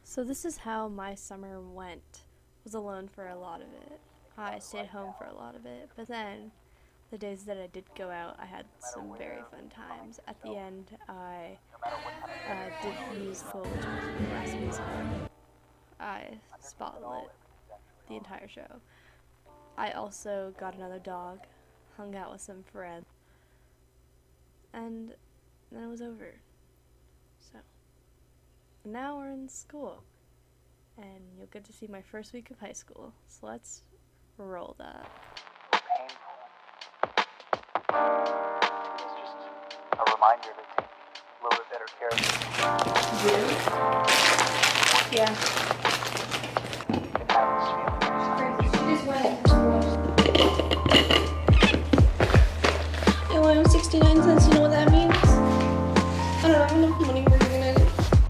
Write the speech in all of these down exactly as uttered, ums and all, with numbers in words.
So this is how my summer went. Was alone for a lot of it. I stayed home for a lot of it, but then the days that I did go out, I had some very fun times. At the end, I uh, did the musical, which was the last musical. I spotlit the entire show. I also got another dog, hung out with some friends, and then it was over. So now we're in school, and you'll get to see my first week of high school. So let's roll that. It's just a reminder to take a little bit better care of yourself. Yeah. You can have this feeling. She just went. L M sixty-nine cents, you know what that means? I don't know, I have enough money for doing it.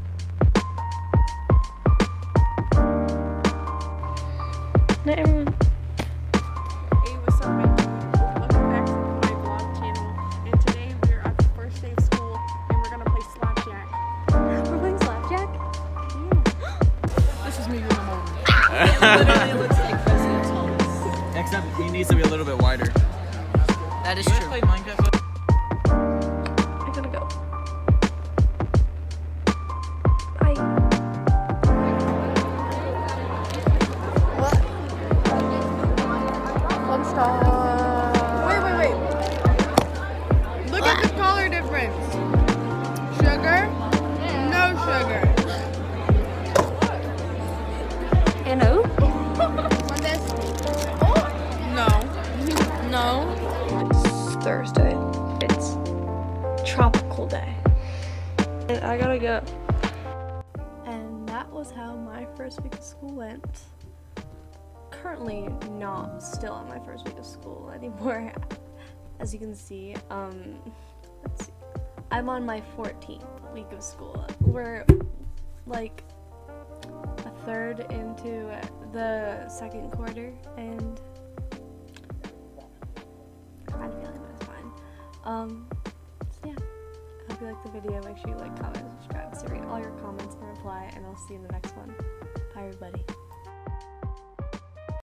Not everyone. Hey, what's up, man? Welcome back to my vlog channel. And today we're at the first day of school and we're gonna play slapjack. We're playing slapjack? Yeah. This is me with a moment. It literally looks like President's homes. Except he needs to be a little bit wider. That is You guys true. play Minecraft? I gotta go. Bye. What? Let's start. Wait, wait, wait. Look at the color difference. Sugar, no sugar. Hello? Want this? No. No. It's Thursday. It's tropical day. And I gotta go. And that was how my first week of school went. Currently not still on my first week of school anymore. As you can see, um, let's see. I'm on my fourteenth week of school. We're like a third into the second quarter, and I'm feeling that it's fine. Um, so yeah, I hope you liked the video. Make sure you like, comment, subscribe, so read all your comments and reply, and I'll see you in the next one. Bye, everybody.